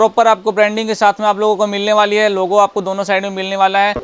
Proper आपको branding के साथ में आप लोगों को मिलने वाली है। लोगो आपको दोनों साइड में मिलने वाला है।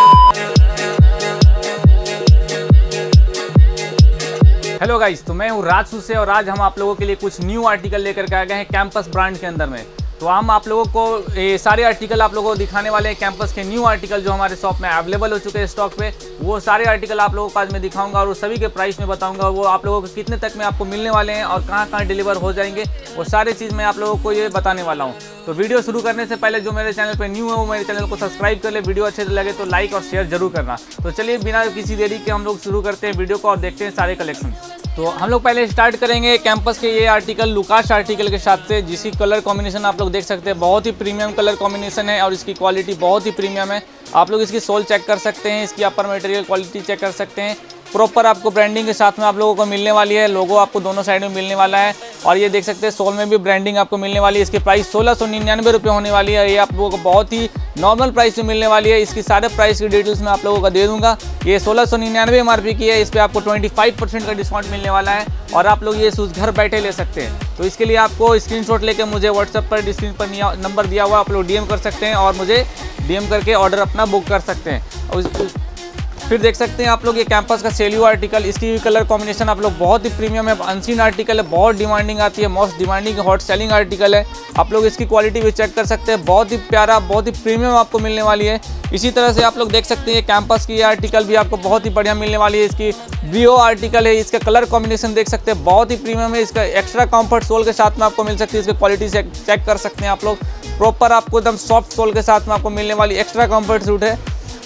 हेलो गाइस, तो मैं हूँ राजसू से और आज हम आप लोगों के लिए कुछ न्यू आर्टिकल लेकर के आ गए हैं कैंपस ब्रांड के अंदर में। तो हम आप लोगों को ये सारे आर्टिकल आप लोगों को दिखाने वाले हैं। कैंपस के न्यू आर्टिकल जो हमारे शॉप में अवेलेबल हो चुके हैं स्टॉक पे, वो सारे आर्टिकल आप लोगों को आज मैं दिखाऊंगा और सभी के प्राइस में बताऊंगा। वो आप लोगों को कितने तक में आपको मिलने वाले हैं और कहाँ कहाँ डिलीवर हो जाएंगे, वो सारी चीज़ मैं आप लोगों को ये बताने वाला हूँ। तो वीडियो शुरू करने से पहले जो मेरे चैनल पे न्यू है वो मेरे चैनल को सब्सक्राइब कर ले। वीडियो अच्छे लगे तो लाइक और शेयर जरूर करना। तो चलिए बिना किसी देरी के हम लोग शुरू करते हैं वीडियो को और देखते हैं सारे कलेक्शन। तो हम लोग पहले स्टार्ट करेंगे कैंपस के ये आर्टिकल लुकास आर्टिकल के साथ से, जिसकी कलर कॉम्बिनेशन आप लोग देख सकते हैं। बहुत ही प्रीमियम कलर कॉम्बिनेशन है और इसकी क्वालिटी बहुत ही प्रीमियम है। आप लोग इसकी सोल चेक कर सकते हैं, इसकी अपर मटेरियल क्वालिटी चेक कर सकते हैं। प्रॉपर आपको ब्रांडिंग के साथ में आप लोगों को मिलने वाली है। लोगो आपको दोनों साइड में मिलने वाला है और ये देख सकते हैं सोल में भी ब्रांडिंग आपको मिलने वाली है। इसकी प्राइस 1699 रुपये होने वाली है। ये आप लोगों को बहुत ही नॉर्मल प्राइस में मिलने वाली है। इसकी सारे प्राइस की डिटेल्स मैं आप लोगों को दे दूंगा। ये 1699 MRP की है। इस पर आपको 25% का डिस्काउंट मिलने वाला है और आप लोग ये शूज़ घर बैठे ले सकते हैं। तो इसके लिए आपको स्क्रीनशॉट लेकर मुझे व्हाट्सएप पर स्क्रीन पर नंबर दिया हुआ आप लोग DM कर सकते हैं और मुझे DM करके ऑर्डर अपना बुक कर सकते हैं। और फिर देख सकते हैं आप लोग ये कैंपस का सेल्यू आर्टिकल, इसकी कलर कॉम्बिनेशन आप लोग बहुत ही प्रीमियम है, अनसीन आर्टिकल है, बहुत डिमांडिंग आती है, most demanding hot selling article है। आप लोग इसकी क्वालिटी भी चेक कर सकते हैं। बहुत ही प्यारा, बहुत ही प्रीमियम आपको मिलने वाली है। इसी तरह से आप लोग देख सकते हैं कैंपस की ये आर्टिकल भी आपको बहुत ही बढ़िया मिलने वाली है। इसकी ब्रियो आर्टिकल है, इसका कलर कॉम्बिनेशन देख सकते हैं, बहुत ही प्रीमियम है। इसका एक्स्ट्रा कंफर्ट सोल के साथ में आपको मिल सकती है। इसकी क्वालिटी चेक कर सकते हैं आप लोग। प्रॉपर आपको एकदम सॉफ्ट सोल के साथ में आपको मिलने वाली एक्स्ट्रा कंफर्ट सूट है।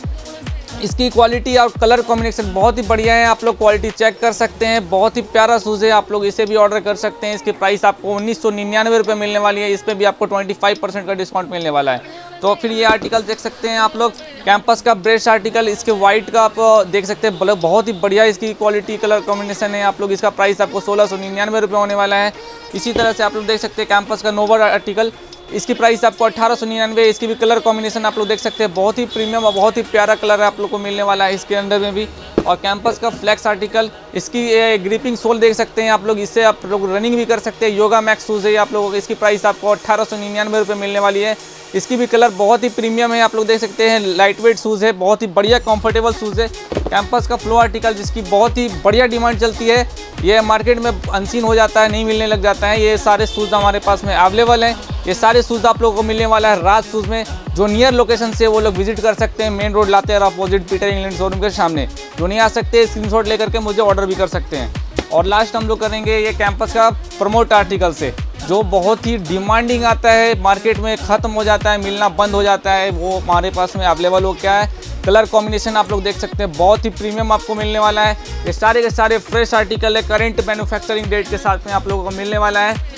इसकी क्वालिटी और कलर कॉम्बिनेशन बहुत ही बढ़िया है। आप लोग क्वालिटी चेक कर सकते हैं। बहुत ही प्यारा शूज़ है, आप लोग इसे भी ऑर्डर कर सकते हैं। इसकी प्राइस आपको 1999 रुपये मिलने वाली है। इस पर भी आपको 25% का डिस्काउंट मिलने वाला है। तो फिर ये आर्टिकल देख सकते हैं आप लोग कैंपस का ब्रेस्ट आर्टिकल, इसके वाइट का आप देख सकते हैं, बहुत ही बढ़िया इसकी क्वालिटी कलर कॉम्बिनेशन है। आप लोग इसका प्राइस आपको 1699 रुपये होने वाला है। इसी तरह से आप लोग देख सकते हैं कैंपस का नोवा आर्टिकल, इसकी प्राइस आपको 1899। इसकी भी कलर कॉम्बिनेशन आप लोग देख सकते हैं, बहुत ही प्रीमियम और बहुत ही प्यारा कलर आप लोग को मिलने वाला है इसके अंदर में भी। और कैंपस का फ्लेक्स आर्टिकल, इसकी ग्रिपिंग सोल देख सकते हैं आप लोग, इससे आप लोग रनिंग भी कर सकते हैं। योगा मैक्स शूज़ है आप लोगों को। इसकी प्राइस आपको 1899 रुपये मिलने वाली है। इसकी भी कलर बहुत ही प्रीमियम है, आप लोग देख सकते हैं। लाइट वेट शूज़ है, बहुत ही बढ़िया कंफर्टेबल शूज़ है। कैंपस का फ्लो आर्टिकल, जिसकी बहुत ही बढ़िया डिमांड चलती है, ये मार्केट में अनसीन हो जाता है, नहीं मिलने लग जाता है। ये सारे शूज़ हमारे पास में अवेलेबल हैं। ये सारे शूज़ आप लोगों को मिलने वाला है राज शूज़ में। जो नियर लोकेशन से वो लोग विजिट कर सकते हैं। मेन रोड लाते हैं अपोजिट पीटर इंग्लैंड शोरूम के सामने। जो नहीं आ सकते स्क्रीनशॉट लेकर के मुझे ऑर्डर भी कर सकते हैं। और लास्ट हम लोग करेंगे ये कैंपस का प्रमोट आर्टिकल से, जो बहुत ही डिमांडिंग आता है, मार्केट में ख़त्म हो जाता है, मिलना बंद हो जाता है, वो हमारे पास में अवेलेबल हो क्या है। कलर कॉम्बिनेशन आप लोग देख सकते हैं, बहुत ही प्रीमियम आपको मिलने वाला है। ये सारे के सारे फ्रेश आर्टिकल है, करेंट मैन्युफैक्चरिंग डेट के साथ में आप लोगों को मिलने वाला है।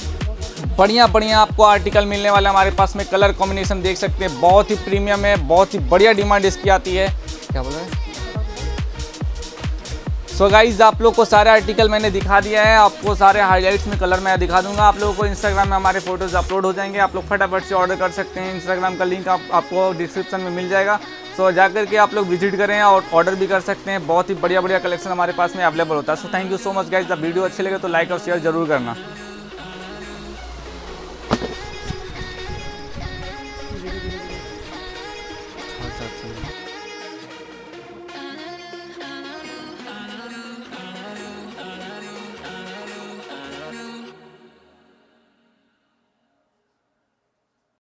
बढ़िया बढ़िया आपको आर्टिकल मिलने वाला है हमारे पास में। कलर कॉम्बिनेशन देख सकते हैं, बहुत ही प्रीमियम है, बहुत ही बढ़िया डिमांड इसकी आती है। क्या बोल रहे हैं? सो गाइज आप लोग को सारे आर्टिकल मैंने दिखा दिया है। आपको सारे हाईलाइट्स में कलर मैं दिखा दूंगा। आप लोगों को इंस्टाग्राम में हमारे फोटोज़ अपलोड हो जाएंगे, आप लोग फटाफट से ऑर्डर कर सकते हैं। इंस्टाग्राम का लिंक आपको डिस्क्रिप्शन में मिल जाएगा। सो जाकर के आप लोग विजिट करें और ऑर्डर भी कर सकते हैं। बहुत ही बढ़िया बढ़िया कलेक्शन हमारे पास में अवेलेबल होता है। So thank you so much guys. Video अच्छे लगे तो लाइक और शेयर जरूर करना।